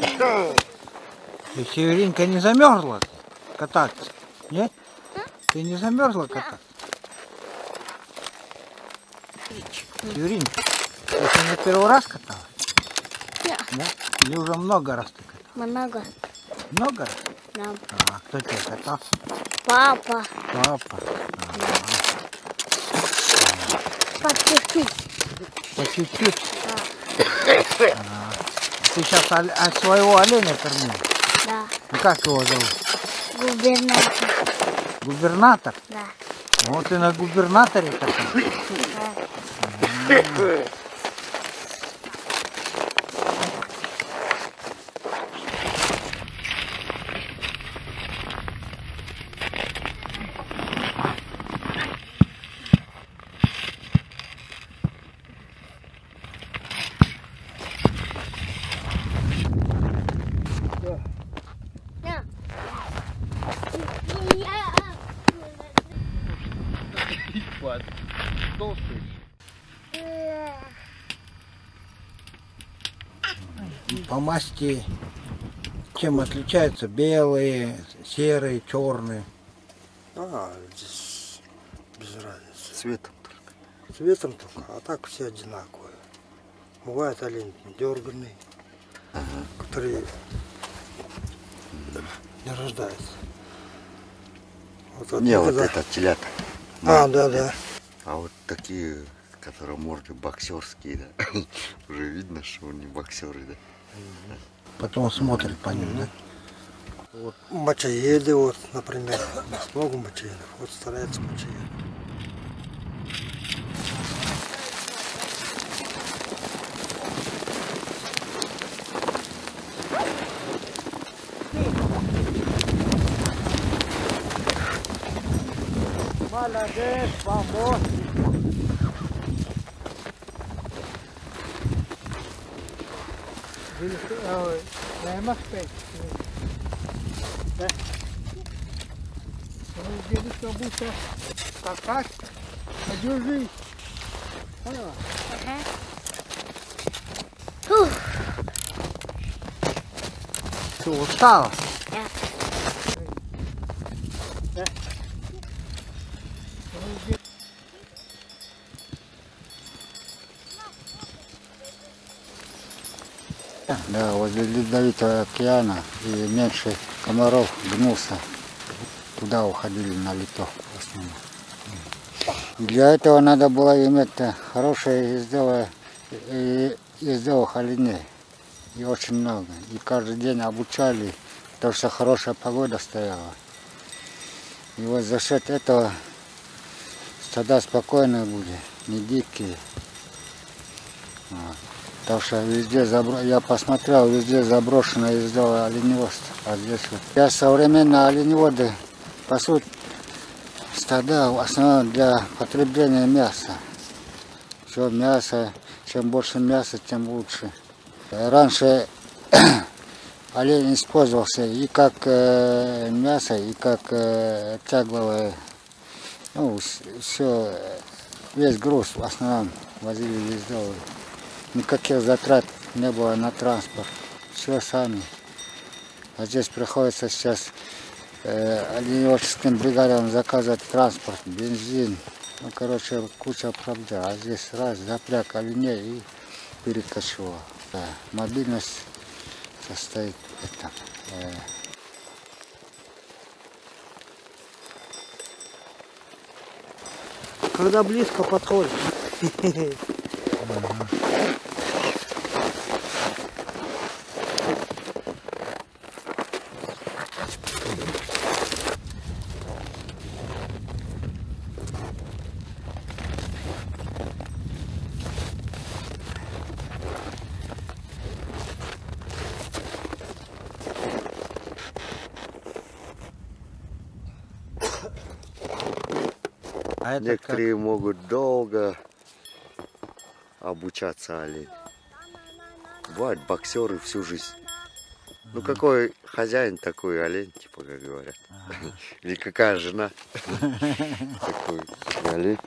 И Северинка не замерзла кататься? Нет? Ты не замерзла кататься? Северинка, ты не первый раз каталась? Да? Или уже много раз ты каталась? Много. Много раз? Да. А кто тебе катался? Папа. Папа. По чуть-чуть. По чуть-чуть? Да. Ты сейчас своего оленя кормил? Да. Ну как его зовут? Губернатор. Губернатор? Да. Вот ты на губернаторе катался? Да. Толстый. По масти чем отличаются? Белые, серые, черные? Здесь без разницы. Цветом только. Цветом только, а так все одинаковые. Бывает олень дерганный, который не рождается. Вот, Не, когда... вот это телята. Да. А вот такие, которые морды боксерские, да. Уже видно, что они боксеры, да. Потом смотрят по ним, да? Вот мочаеды, вот, например, у нас много мочаедов, вот стараются мочаеды. Молодец, помощник. Дай махпеть. Да. Дедушка будет скакать. Подержись. Ты устала? Да. Да, возле ледовитого океана и меньше комаров, гнуса. Туда уходили на лето в основном. Для этого надо было иметь хорошее ездовых оленей. И очень много. И каждый день обучали, потому что хорошая погода стояла. И вот за счет этого стада спокойные были, не дикие. Вот. Потому что везде я посмотрел, везде заброшено ездовое оленеводство. А здесь вот. Сейчас современные оленеводы пасут стада в основном для потребления мяса. Все мясо, чем больше мяса, тем лучше. Раньше олень использовался и как мясо, и как тягловое. Ну, все, весь груз в основном возили ездовый. Никаких затрат не было на транспорт. Все сами. А здесь приходится сейчас оленеводческим бригадам заказывать транспорт, бензин. Ну, короче, куча проблем. А здесь раз запряг оленей и перекочевал. Да. Мобильность состоит в этом. Когда близко подходит. А это Некоторые могут долго обучаться олень. Бывают боксеры всю жизнь. Ну какой хозяин, такой олень, типа, как говорят. Или какая жена, такой олень.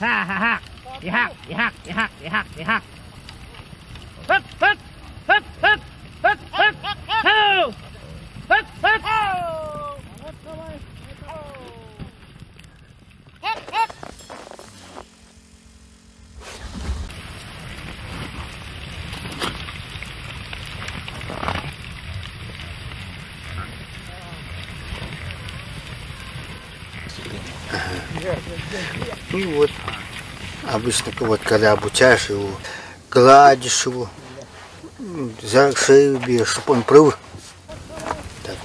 И вот обычно вот когда обучаешь его, гладишь его, за шею бьешь, чтобы он привык. Так.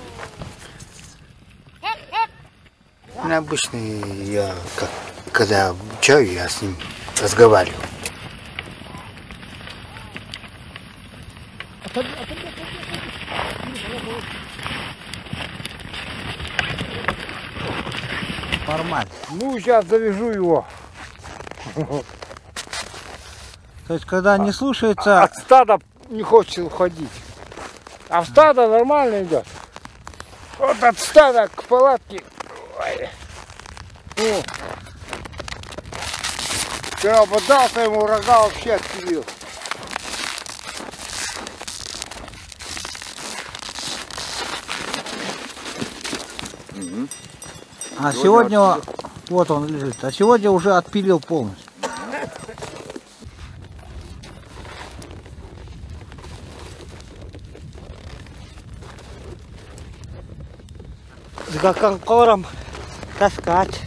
Ну, обычно я, когда обучаю, я с ним разговариваю. Нормально. Ну, сейчас завяжу его. То есть, когда не слушается... От стада не хочет уходить. А в стадо нормально идет. Вот от стада к палатке. Ой. Ну. Вчера подался ему, рога вообще отпилил. А сегодня... Вот он лежит. А сегодня уже отпилил полностью. За конкором таскать.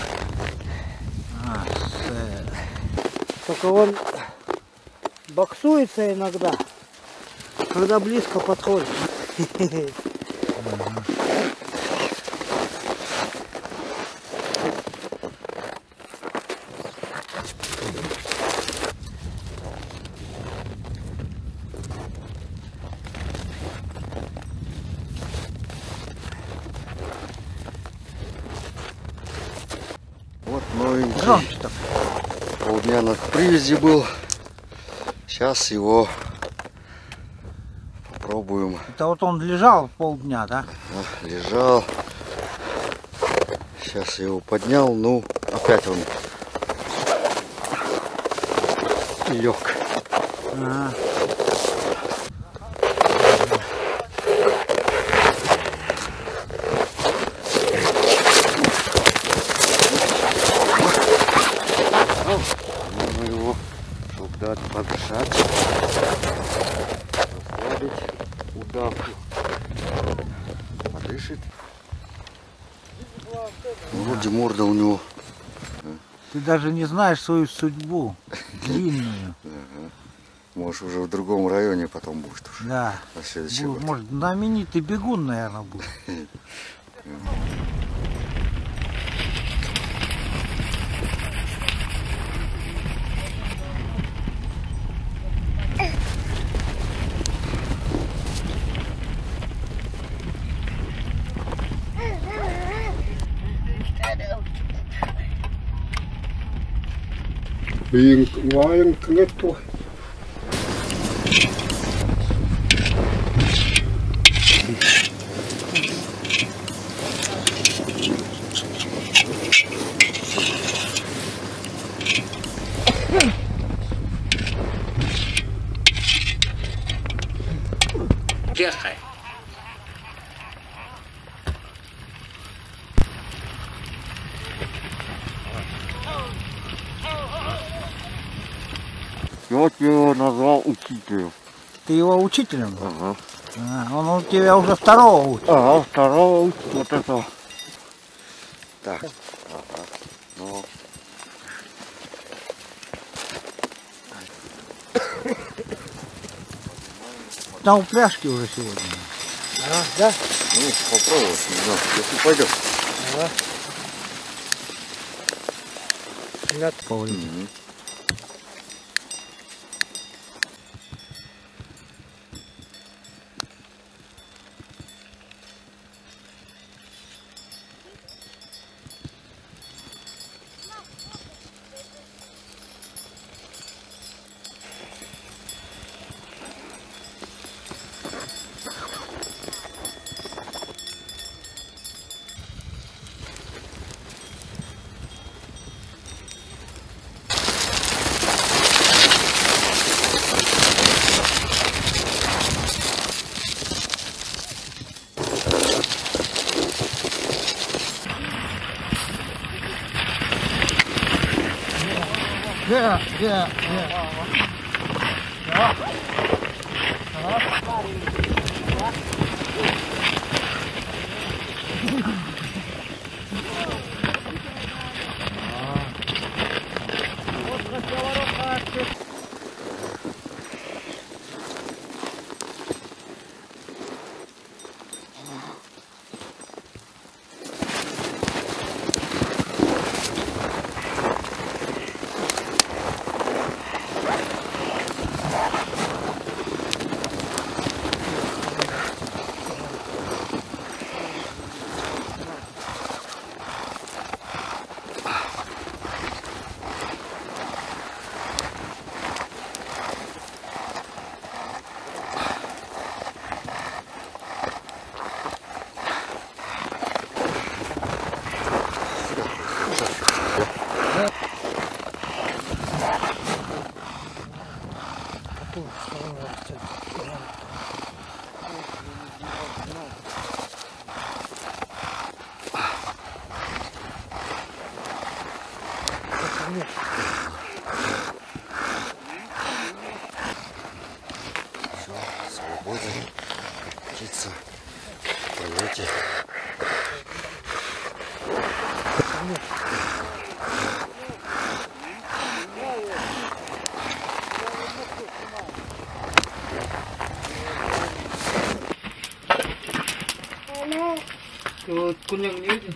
Только он боксуется иногда, когда близко подходит. Вот новенький. Громче так. Полдня на привязи был. Сейчас его попробуем. Это вот он лежал полдня, да? Лежал. Сейчас я его поднял. Ну, опять он лег. Ага. Нужно его, чтобы дать подышать, расслабить удавку. Подышит. Вроде морда у него. Ты даже не знаешь свою судьбу. Длинную. Может, уже в другом районе потом будет уже. Да. На следующий год. Может, знаменитый бегун, наверное, будет. Нету. Ехай. Вот я его назвал учителем. Ты его учителем был? Ага. Он у тебя уже второго учит. Ага, второго учит вот этого. Так. Ага. Ну. Там упряжки уже сегодня. А, да? Ну, попробовать, не знаю, если пойдет. Ага. Нет. Мгм. Yeah, yeah, yeah. Свободен. Птица в полете. Вот куняк не видел?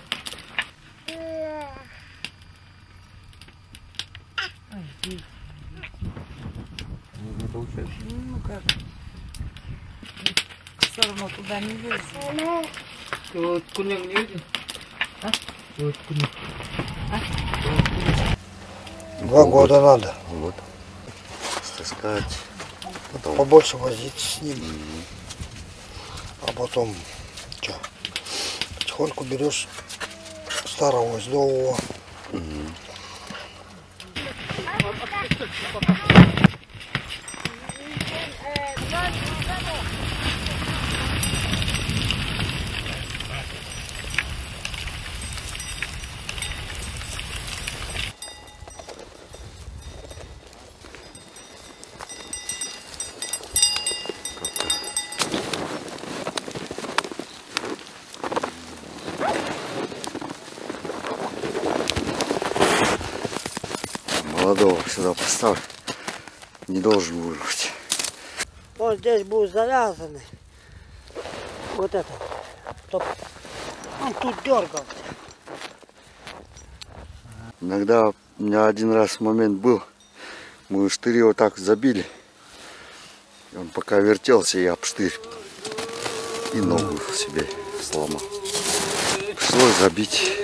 Не получается. Ну как? Все равно туда не лезет. Ты вот куняк не видел? А? Вот куняк. 2 года надо. Вот. Стаскать. Потом. Побольше возить с ним. А потом что? Потихоньку берешь старого из нового. Молодого сюда поставь. Не должен вырвать. Вот здесь будет завязаны. Вот это. Чтоб он тут дергался. Иногда у меня один раз момент был. Мы штыри вот так забили. И он пока вертелся, я об штырь. И ногу себе сломал. Пришлось забить.